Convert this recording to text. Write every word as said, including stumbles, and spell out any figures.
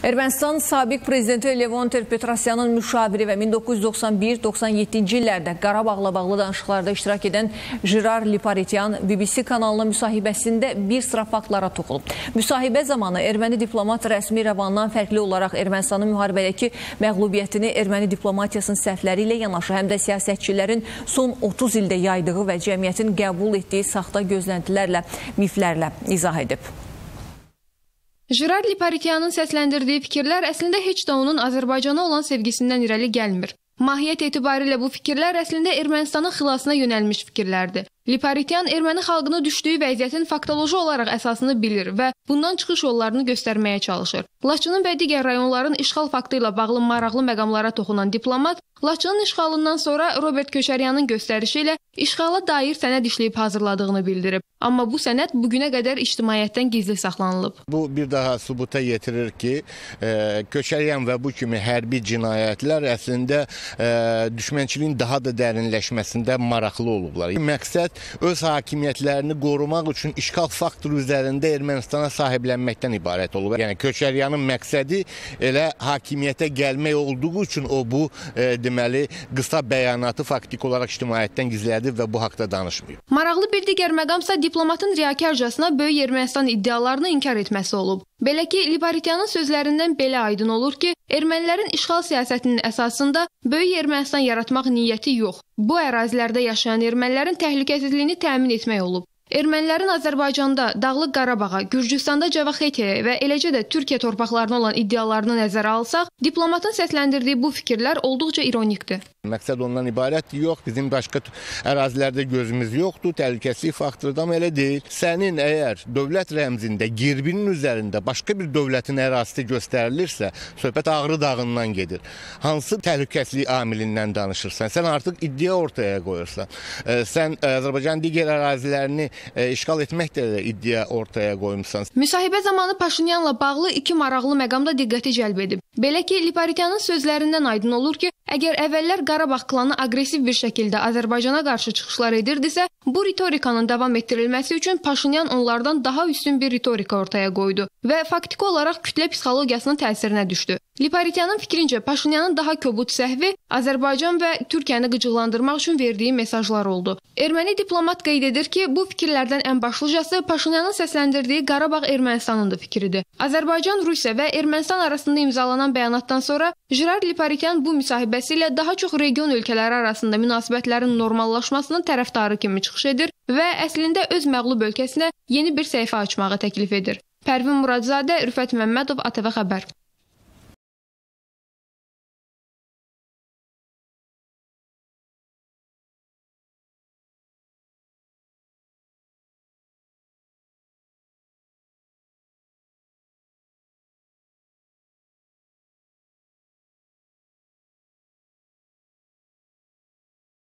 Ermənistan sabiq prezidenti Levon Ter-Petrosyanın müşaviri və min doqquz yüz doxsan bir doxsan yeddinci illərdə Qarabağla bağlı danışıqlarda iştirak edən Jirar Liparityan B B C kanalına müsahibəsində bir sıra faktlara toxunub. Müsahibə zamanı erməni diplomat rəsmi rəvandan fərqli olaraq Ermənistanın müharibədəki məğlubiyyətini erməni diplomatiyasının səhvləri ilə yanaşı, həm də siyasətçilərin son otuz ildə yaydığı və cəmiyyətin qəbul etdiyi saxta gözləntilərlə, miflərlə izah edib. Jirar Liparityanın səsləndirdiyi fikirlər əslində heç də onun Azərbaycana olan sevgisindən irəli gəlmir. Mahiyyət etibarilə bu fikirlər əslində Ermənistanın xilasına yönəlmiş fikirlərdir. Liparityan erməni xalqını düşdüyü vəziyyətin faktoloji olaraq əsasını bilir və bundan çıxış yollarını göstərməyə çalışır. Laçının və digər rayonların işğal faktı ilə bağlı maraqlı məqamlara toxunan diplomat, Laçının işğalından sonra Robert Köçəryanın göstərişi ilə işğala dair sənəd işləyib hazırladığını bildirib. Amma bu sənəd bugünə qədər ictimaiyyətdən gizli saxlanılıb. Bu bir daha sübuta yetirir ki, e, Köçəryan və bu kimi hərbi cinayətlər əslində e, düşmənçiliyin daha da dərinləşməsində maraqlı olublar. Məqsəd öz hakimiyyətlərini qorumaq üçün işğal faktoru üzərində Ermənistana sahiblənməkdən ibarət olub. Yəni Köçəryanın məqsədi elə hakimiyyətə gəlmək olduğu üçün o bu e, deməli qısa bəyanatı faktik olaraq ictimaiyyətdən gizlədib və bu haqda danışmıyor. Maraqlı bir digər məqamsa diplomatın riyakarcasına Böyük Ermənistan iddialarını inkar etməsi olub. Belə ki, Liparityanın sözlərindən belə aydın olur ki, ermənilərin işğal siyasətinin əsasında Böyük Ermənistan yaratmaq niyyəti yox. Bu ərazilərdə yaşayan ermənilərin təhlükəsizliyini təmin etmək olub. Ermənilərin Azərbaycanda, Dağlıq Qarabağa, Gürcüstanda Cavaxetiyə və eləcə də Türkiyə torpaqlarına olan iddialarını nəzərə alsaq, diplomatın səsləndirdiyi bu fikirlər olduqca ironikdir. Məqsəd ondan ibarət yox, bizim başqa ərazilərdə gözümüz yoxdur, təhlükəsizlik faktordan elə deyil. Sənin əgər dövlət rəmzində, girbinin üzərində başqa bir dövlətin ərazisi göstərilirsə, söhbət Ağrı dağından gedir. Hansı təhlükəsizlik amilindən danışırsan? Sən artıq iddia ortaya qoyursan. Sən Azərbaycanın digər ərazilərini işğal etməklə də iddia ortaya qoymuşsan. Müsahibə zamanı Paşinyanla bağlı iki maraqlı məqamda diqqəti cəlb edib. Belə ki, Liparityanın sözlərindən aydın olur ki, əgər əvvəllər Qarabağ klanı aqressiv bir şəkildə Azərbaycana qarşı çıxışlar edirdisə, bu ritorikanın davam etdirilməsi üçün Paşinyan onlardan daha üstün bir ritorika ortaya qoydu və faktiki olaraq kütlə psixologiyasının təsirinə düşdü. Liparityanın fikrincə Paşinyanın daha kobud səhvi Azərbaycan və Türkiyəni qıcıqlandırmaq üçün verdiyi mesajlar oldu. Erməni diplomat qeyd edir ki, bu fikirlərdən ən başlıcası Paşinyanın səsləndirdiyi Qarabağ Ermənistanındır fikridir. Azərbaycan, Rusiya və Ermənistan arasında imzalanan bəyanatdan sonra Jirar Liparityan bu müsahibəsi ilə daha çox region ölkələri arasında münasibətlərin normallaşmasının tərəfdarı kimi çıxış edir və əslində öz məğlub ölkəsinə yeni bir səhifə açmağı təklif edir. Pərvin Muradzadə, Rüfət Məmmədov, A T V Xəbər.